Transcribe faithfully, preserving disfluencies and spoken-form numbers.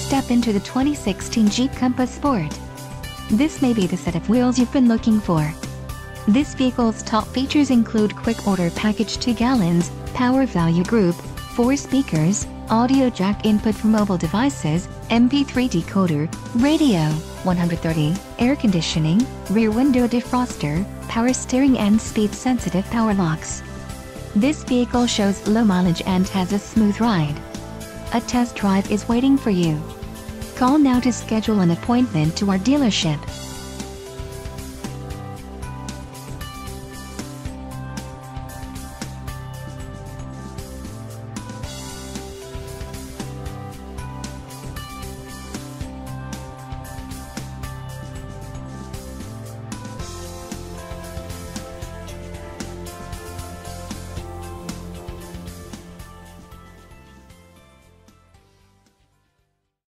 step into the twenty sixteen Jeep Compass Sport. This may be the set of wheels you've been looking for. This vehicle's top features include quick order package two gallons, power value group, four speakers, audio jack input for mobile devices, M P three decoder, radio, one hundred thirty, air conditioning, rear window defroster, power steering and speed-sensitive power locks. This vehicle shows low mileage and has a smooth ride. A test drive is waiting for you. Call now to schedule an appointment to our dealership.